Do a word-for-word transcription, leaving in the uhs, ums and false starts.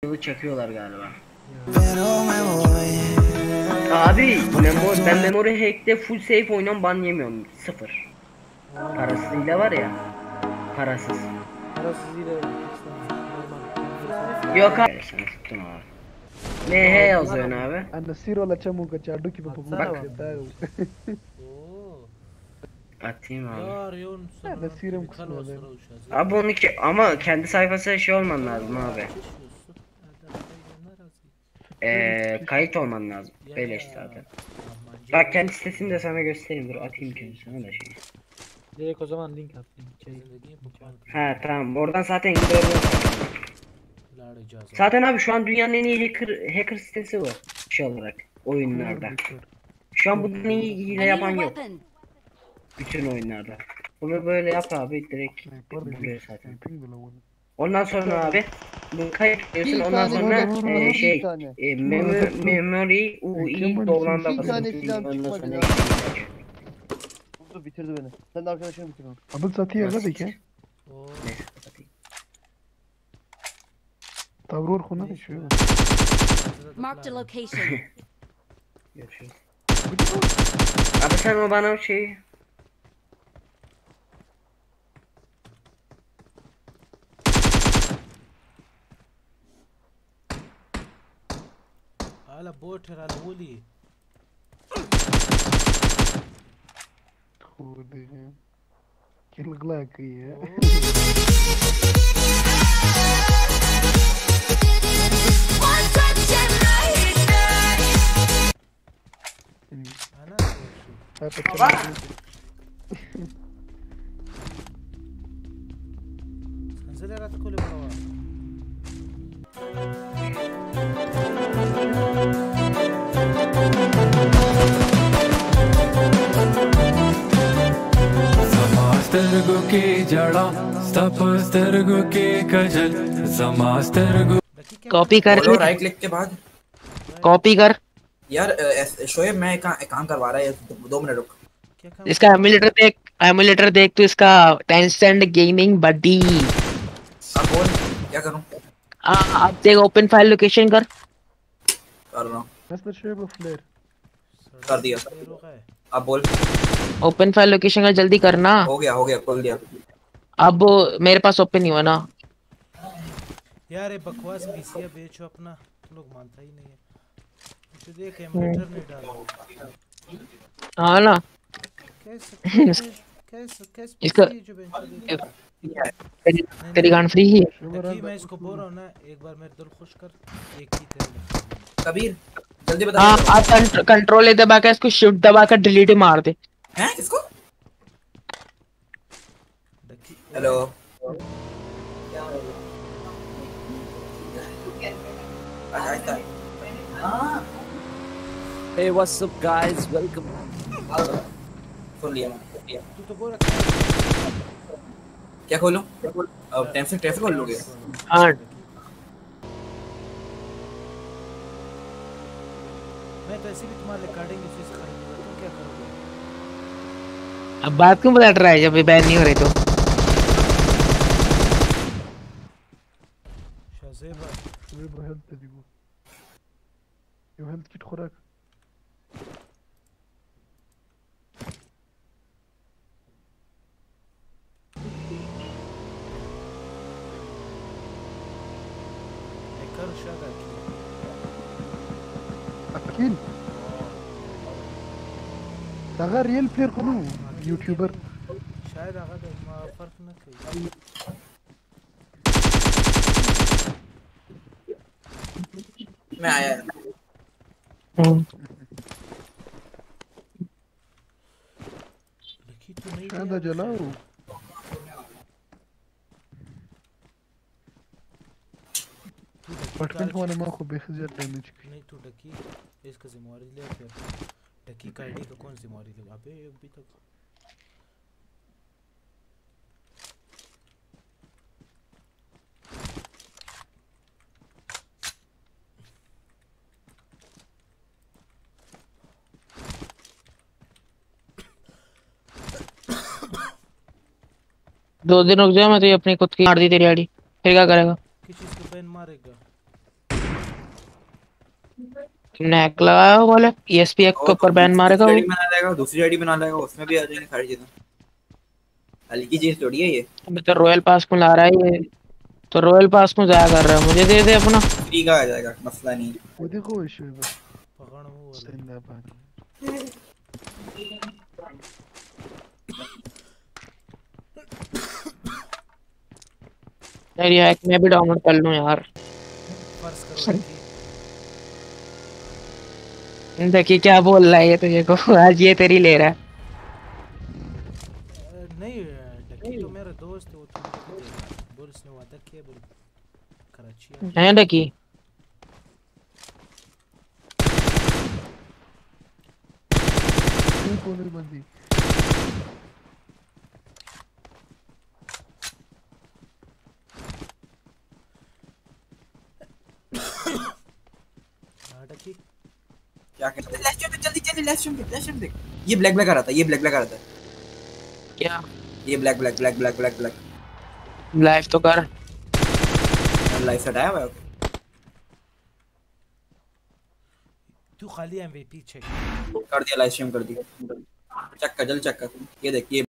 Bu çakıyorlar galiba. Abi memo ben memory hack'te full safe oynuyorum, ban yemiyorum. Sıfır. Parasıyla var ya. Parasız. Parasız ile normal. Yok abi. Sana sıktım abi. Ne he yazıyorsun abi? Ana siro la chamu ka chadu ki bak. Atayım abi. Ana sirim kusma ben. Abi onu ki ama kendi sayfasına şey olman lazım abi. Eee kayıt olman lazım. Öyle işte zaten. Bak kendi sitesini de sana göstereyim, dur atayım kendisine de şey. Direkt o zaman link at. Link. Ha tamam, oradan zaten indirebiliyorsun. Zaten abi şu an dünyanın en iyi hacker, hacker sitesi bu şey olarak oyunlarda. Şu an bunun iyi hile yapan yok. Bütün oyunlarda. Bunu böyle yap abi, direkt buluyor zaten. Ondan sonra abi bu kaydediyorsun, ondan sonra e, şey e, memory memory ui dolanda basıyorsun. Ondan sonra Bu bitirdi beni. Sen de arkadaşını bitir onu. Abi satıyor hadi ki. neyse kapatayım. Tavror konu da şu. Marked a location. Görüşürüz. Abi sen o bana şey على بوت على ولي خودي كل غلاكي انا انزل لا تاكل برا Samastergo ki jada, stapastergo ki kajal, samastergo. Copy कर बोलो right click के बाद copy कर यार शोएब मैं का, काम करवा रहा है, दो मिनट रुक। इसका एमुलेटर देख, एमुलेटर देख तो इसका टेंसेंट गेमिंग बडी। अब बोल क्या करूं? आ अब देख ओपन फाइल लोकेशन कर। कर रहा हूं। बस बस शेप फ्लेयर कर दिया। अब बोल ओपन फाइल लोकेशन का जल्दी करना। हो गया हो गया खोल दिया। अब मेरे पास ओपन नहीं हुआ ना यार। ये बकवास पीसी बेचो अपना, तुम लोग मानता ही नहीं है। तो देख एमुलेटर नहीं डालो। हाँ ना कैसे कैसे कैसे इसका जो बेचो तेरी तेरी गान फ्री ही है। मैं इसको बोल रहा हूं ना, एक बार मेरे दिल खुश कर, एक ही तेरे कबीर जल्दी बता। हाँ आप कंट्रोल ले दबा के इसको शिफ्ट दबा कर डिलीट मार दे। हैं किसको? Hello Hey, what's up guys? Welcome. खोल लिया। तू तो बोल रहा क्या खोलूं? अब ट्रैफिक ट्रैफिक खोल लोगे? हाँ मैं तो ऐसे भी तुम्हारे रिकॉर्डिंग चीज खरीदूंगा, तुम क्या करोगे? अब बात क्यों बता रहा है जब ये बैन नहीं हो रही तो? शाज़ेबा ये हेल्थ दे वो ये हेल्थ किट खुराक कर शादा اكيد ده ريال بلاير كله يوتيوبر शायद هذا ما فرق ना कोई। मैं आया। लकी तो नहीं هذا جلاو फटफट वाले मां को बेखजर डैमेज की नहीं तो डकी इसका जिम्मेवारी ले, फिर डकी का आईडी का कौन जिम्मेवारी ले? अबे अभी तक दो दिन रुक जा, मैं तो अपनी खुद की मार दी तेरी आईडी, फिर क्या करेगा? किस चीज को बैन मारेगा? तुमने हैक लगाया हो बोले ईएसपी एक के और तो ऊपर बैन मारेगा दूसरी वो। आईडी बना लेगा, दूसरी आईडी बना लेगा, उसमें भी आ जाएंगे सारी चीजें। हल्की चीज थोड़ी है ये। अबे तो रॉयल पास में ला रहा है ये, तो रॉयल पास में जाया कर रहा है, मुझे दे दे अपना। फ्री का आ जाएगा, मसला नहीं है। वो देखो शोएब पकड़ वो वाला। जिंदाबाद। यार ये हैक मैं भी डाउनलोड कर लूं यार। फर्ज करो कि देखिए क्या बोल रहा है ये तुझे को आज ये तेरी ले रहा है। अ, नहीं डकी तो मेरा दोस्त है, वो तो मुझे भी देगा। बोल उसने वादा किया बोल कराची आ। है डकी नहीं कौन बंदी हाँ डकी क्या कहते हैं, लेफ्ट जल्दी जल्दी लेफ्ट देख, लेफ्ट देख। ये ब्लैक ब्लैक आ रहा था, ये ब्लैक ब्लैक आ रहा था। क्या ये black black black black black black live तो कर। लाइफ हटाया हुआ है। तू खाली एमवीपी चेक कर दिया, लाइव स्ट्रीम कर दी। चेक कर, जल्दी चेक कर। ये देख, ये